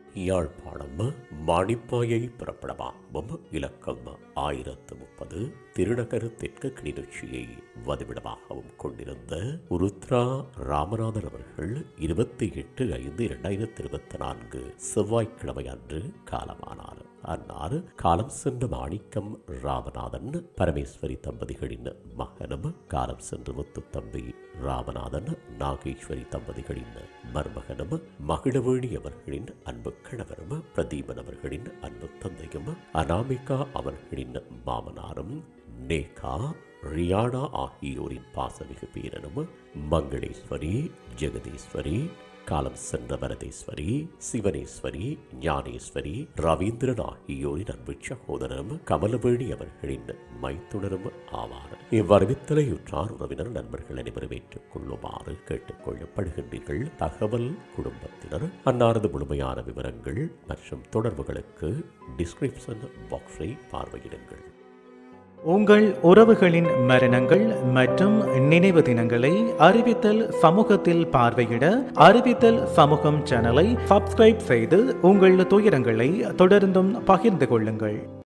யாழ்ப்பாணம் மானிப்பாயை புறப்படமாகவும் இலக்கம் 1030 திருநகர் தெற்கு கிளிநொச்சியை வதிவிடமாகவும் கொண்டிருந்த உருத்ரா ராமநாதன் அவர்கள் 28/5/2024 செவ்வாய்க்கிழமை அன்று காலமானார். அன்னார் காலம் சென்ற மாணிக்கம் ராமநாதன் பரமேஸ்வரி தம்பதிகளின் மகனும், காலம் சென்று முத்துத்தம்பி ராமநாதன் நாகேஸ்வரி தம்பதிகளின் மருமகனும், மகிழவேணி அவர்களின் அன்பு கணவரும், பிரதீபன் அவர்களின் அன்பு தந்தையும், அனாமிகா அவர்களின் மாமனாரும், நேகா ரியானா ஆகியோரின் பாசமிகு பேரனும், மங்களேஸ்வரி, ஜெகதீஸ்வரி, காலம் சென்ற வரதேஸ்வரி, சிவனேஸ்வரி, ஞானேஸ்வரி, ரவீந்திரன் ஆகியோரின் அன்பு சகோதரனும், கமலவேணி அவர்களின் மைத்துனரும் ஆவார். இவ்வறிவித்தலையுற்றார் உறவினர் நண்பர்கள் அனைவரும் ஏற்றுக் கொள்ளுமாறு கேட்டுக் கொள்ளப்படுகின்றீர்கள். தகவல் குடும்பத்தினர். அன்னாரது முழுமையான விவரங்கள் மற்றும் தொடர்புகளுக்கு டிஸ்கிரிப்ஷன் பாக்ஸை பார்வையிடுங்கள். உங்கள் உறவுகளின் மரணங்கள் மற்றும் நினைவு தினங்களை அறிவித்தல் சமூகத்தில் பார்வையிட அறிவித்தல் சமூகம் சேனலை சப்ஸ்கிரைப் செய்து உங்கள் துயரங்களை தொடர்ந்தும் பகிர்ந்து கொள்ளுங்கள்.